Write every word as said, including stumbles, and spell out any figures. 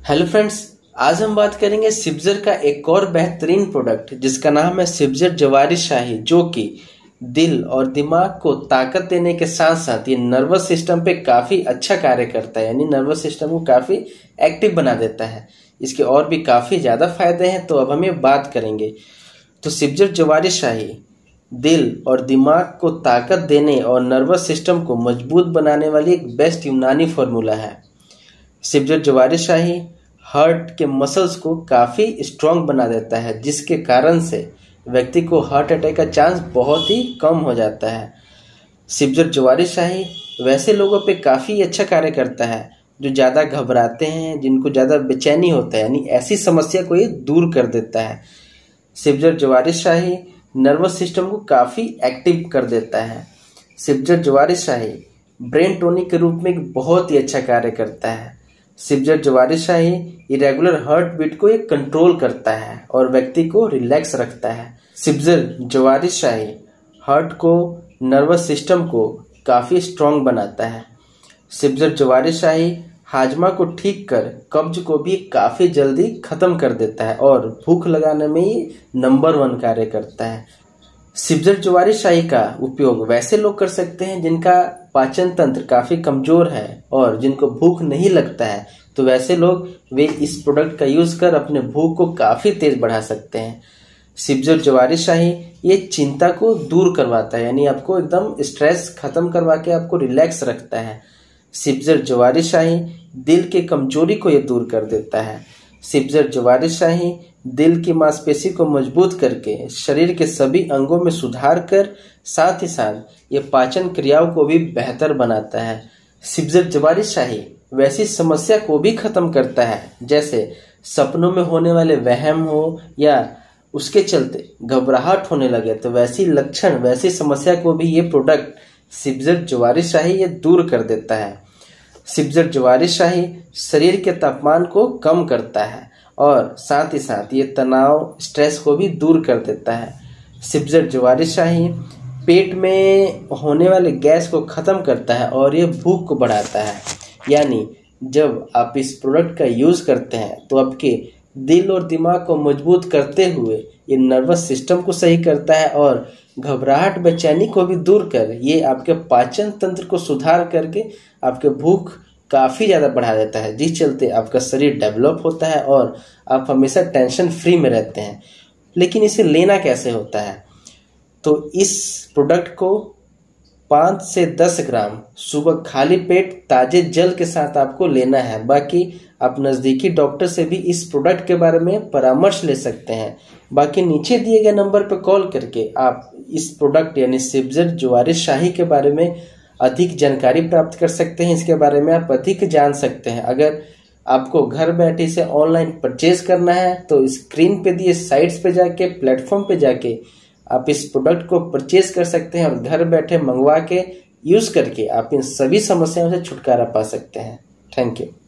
Hello friends, आज हम बात करेंगे सिब्ज़र का एक और बेहतरीन प्रोडक्ट जिसका नाम है सिब्ज़र जवारी शाही, जो कि दिल और दिमाग को ताकत देने के साथ साथ ये नर्वस सिस्टम पे काफ़ी अच्छा कार्य करता है। यानी नर्वस सिस्टम को काफ़ी एक्टिव बना देता है। इसके और भी काफ़ी ज़्यादा फायदे हैं, तो अब हम ये बात करेंगे। तो सिब्ज़र जवारी शाही दिल और दिमाग को ताकत देने और नर्वस सिस्टम को मजबूत बनाने वाली एक बेस्ट यूनानी फार्मूला है। सिब्ज़र जवारी शाही हार्ट के मसल्स को काफ़ी स्ट्रॉन्ग बना देता है, जिसके कारण से व्यक्ति को हार्ट अटैक का चांस बहुत ही कम हो जाता है। सिब्ज़र जवारी शाही वैसे लोगों पे काफ़ी अच्छा कार्य करता है जो ज़्यादा घबराते हैं, जिनको ज़्यादा बेचैनी होता है, यानी ऐसी समस्या को ये दूर कर देता है। सिब्ज़र जवारी शाही नर्वस सिस्टम को काफ़ी एक्टिव कर देता है। सिब्ज़र जवारी शाही ब्रेन टोनिक के रूप में एक बहुत ही अच्छा कार्य करता है। सिब्ज़र जवारी शाही इरेगुलर हार्ट बीट को एक कंट्रोल करता है और व्यक्ति को रिलैक्स रखता है। सिब्ज़र जवारी शाही हार्ट को, नर्वस सिस्टम को काफ़ी स्ट्रॉन्ग बनाता है। सिब्ज़र जवारी शाही हाजमा को ठीक कर कब्ज को भी काफ़ी जल्दी ख़त्म कर देता है और भूख लगाने में ये नंबर वन कार्य करता है। सिब्ज़र जवारी शाही का उपयोग वैसे लोग कर सकते हैं जिनका पाचन तंत्र काफ़ी कमज़ोर है और जिनको भूख नहीं लगता है, तो वैसे लोग वे इस प्रोडक्ट का यूज़ कर अपने भूख को काफ़ी तेज़ बढ़ा सकते हैं। सिब्ज़र जवारी शाही ये चिंता को दूर करवाता है, यानी आपको एकदम स्ट्रेस ख़त्म करवा के आपको रिलैक्स रखता है। सिब्ज़र जवारी शाही दिल की कमजोरी को ये दूर कर देता है। सिब्ज़र जवारी शाही दिल की मांसपेशी को मजबूत करके शरीर के सभी अंगों में सुधार कर साथ ही साथ ये पाचन क्रियाओं को भी बेहतर बनाता है। सिब्ज़र जवारी शाही वैसी समस्या को भी ख़त्म करता है जैसे सपनों में होने वाले वहम हो या उसके चलते घबराहट होने लगे, तो वैसी लक्षण वैसी समस्या को भी ये प्रोडक्ट सिब्ज़र जवारी शाही ये दूर कर देता है। सिब्ज़र जवारी शाही शरीर के तापमान को कम करता है और साथ ही साथ ये तनाव स्ट्रेस को भी दूर कर देता है। सिब्ज़र जवारी शाही पेट में होने वाले गैस को ख़त्म करता है और ये भूख को बढ़ाता है। यानी जब आप इस प्रोडक्ट का यूज़ करते हैं तो आपके दिल और दिमाग को मजबूत करते हुए ये नर्वस सिस्टम को सही करता है और घबराहट बेचैनी को भी दूर कर ये आपके पाचन तंत्र को सुधार करके आपके भूख काफ़ी ज़्यादा बढ़ा देता है, जिस चलते आपका शरीर डेवलप होता है और आप हमेशा टेंशन फ्री में रहते हैं। लेकिन इसे लेना कैसे होता है? तो इस प्रोडक्ट को पाँच से दस ग्राम सुबह खाली पेट ताज़े जल के साथ आपको लेना है। बाकी आप नज़दीकी डॉक्टर से भी इस प्रोडक्ट के बारे में परामर्श ले सकते हैं। बाकी नीचे दिए गए नंबर पर कॉल करके आप इस प्रोडक्ट यानी सिब्ज़र जवारी शाही के बारे में अधिक जानकारी प्राप्त कर सकते हैं। इसके बारे में आप अधिक जान सकते हैं। अगर आपको घर बैठे से ऑनलाइन परचेज करना है तो स्क्रीन पे दिए साइट्स पे जाके, प्लेटफॉर्म पे जाके आप इस प्रोडक्ट को परचेज कर सकते हैं और घर बैठे मंगवा के यूज़ करके आप इन सभी समस्याओं से छुटकारा पा सकते हैं। Thank you.